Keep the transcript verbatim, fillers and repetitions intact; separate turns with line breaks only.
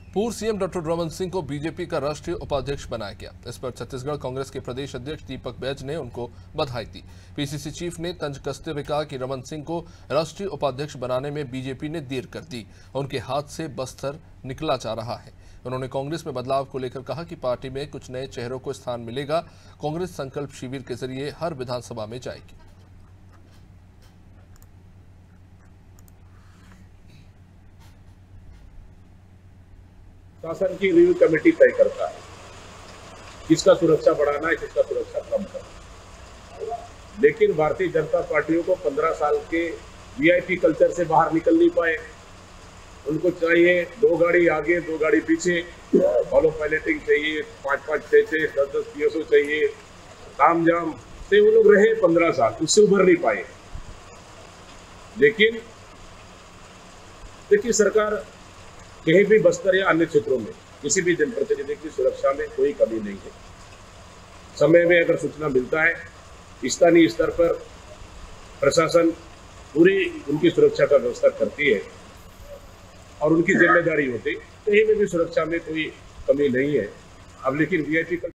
पूर्व CM doctor Raman Singh को BJP का राष्ट्रीय उपाध्यक्ष बनाया गया। इस पर छत्तीसगढ़ कांग्रेस के प्रदेश अध्यक्ष दीपक बैज ने उनको बधाई दी। पीसीसी चीफ ने तंज कसते हुए कहा कि रमन सिंह को राष्ट्रीय उपाध्यक्ष बनाने में बीजेपी ने देर कर दी। उनके हाथ से बस्तर निकला जा रहा है। उन्होंने कांग्रेस में बदलाव को लेकर कहा कि पार्टी में कुछ नए चेहरों को स्थान मिलेगा। कांग्रेस संकल्प शिविर के जरिए हर विधानसभा में जाएगी।
शासन की रिव्यू कमेटी तय करता है किसका सुरक्षा बढ़ाना है, किसका सुरक्षा कम करना है। लेकिन भारतीय जनता पार्टियों को पंद्रह साल के वीआईपी कल्चर से बाहर निकल नहीं पाए। उनको चाहिए दो गाड़ी आगे दो गाड़ी पीछे, फॉलो पायलटिंग चाहिए, पांच पांच छह छह दस दस पीएसओ चाहिए। ताम जाम से वो लोग रहे पंद्रह साल, उससे उभर नहीं पाए। लेकिन देखिए, सरकार कहीं भी बस्तर या अन्य क्षेत्रों में किसी भी जनप्रतिनिधि की सुरक्षा में कोई कमी नहीं है। समय में अगर सूचना मिलता है, स्थानीय स्तर पर प्रशासन पूरी उनकी सुरक्षा का व्यवस्था करती है और उनकी जिम्मेदारी होती है। कहीं में भी सुरक्षा में कोई कमी नहीं है। अब लेकिन वीआईपी